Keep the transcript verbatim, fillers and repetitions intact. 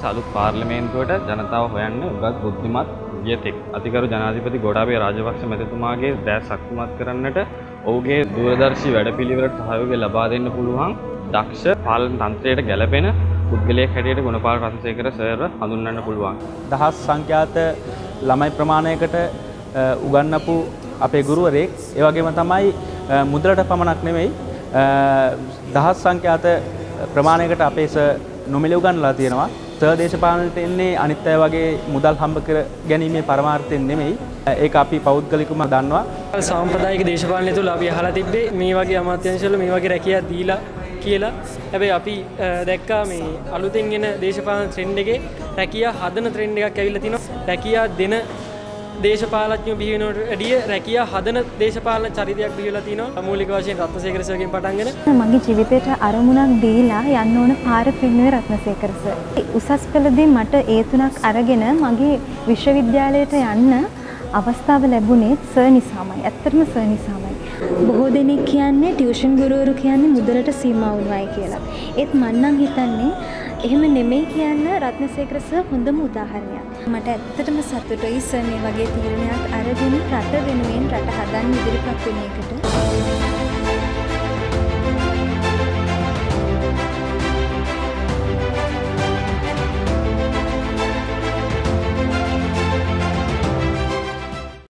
පස්සේ අලුත් පාර්ලිමේන්තුවට ජනතාව හොයන්නේ උගත් බුද්ධිමත් යෙතෙක්. අතිගරු ජනාධිපති ගෝඨාභය රාජපක්ෂ මැතිතුමාගේ දැස් ශක්තිමත් කරන්නට ඔහුගේ දූරදර්ශී වැඩපිළිවෙලට සහයෝගය ලබා දෙන්න පුළුවන් දක්ෂ පාලන තන්ත්‍රයට ගැළපෙන පුද්ගලයෙක් හැටියට ගුණපාල රත්නසේකර සර්ව හඳුන්වන්න පුළුවන්. දහස් සංඛ්‍යාත ළමයි ප්‍රමාණයකට උගන්වපු අපේ ගුරුවරයෙක් ඒ වගේම තමයි මුදලට පමණක් නෙමෙයි දහස් සංඛ්‍යාත ප්‍රමාණයකට අපේ සර් නොමිලේ උගන්වලා තියෙනවා. සර් දේශපාලනයට එන්නේ අනිත් අය වගේ මුදල් හම්බ කර ගැනීමේ පරමාර්ථයෙන් නෙමෙයි. ඒක අපි පෞද්ගලිකවම දන්නවා. සාම්ප්‍රදායික දේශපාලනය තුළ අපි අහලා තිබ්බේ මේ වගේ අමාත්‍යාංශවල මේ වගේ රැකියා දීලා කියලා. හැබැයි අපි දැක්කා මේ අලුතෙන් එන දේශපාලන ට්‍රෙන්ඩ් එකේ රැකියා හදන ට්‍රෙන්ඩ් එකක් ඇවිල්ලා තිනවා. රැකියා දෙන දේශපාලඥයෝ බිහි වෙනවට වැඩිය රැකියා හදන දේශපාලන චරිතයක් බිහි වෙලා තිනවා. මූලික වශයෙන් රත්නසේකර සර්ගෙන් පටන්ගෙන මගේ ජීවිතේට අරමුණක් දීලා යන්න ඕන පාර පින්නුවේ රත්නසේකර සර්. උසස් පෙළදී මට ඒ තුනක් අරගෙන මගේ විශ්වවිද්‍යාලයට යන්න අවස්ථාව ලැබුණේ සර් නිසාමයි. ඇත්තටම සර් නිසාමයි. බොහෝ දෙනෙක් කියන්නේ ටියුෂන් ගුරුවරු කියන්නේ මුදලට සීමා වුණායි කියලා. ඒත් මම නම් හිතන්නේ එහෙම නෙමෙයි කියන්න රත්නසේකර සර් හොඳම උදාහරණයක්. මට ඇත්තටම සතුටුයි සර් මේ වගේ තීරණයක් අරගෙන රට වෙනුවෙන් රට හදන්න ඉදිරිපත් වෙන එකට.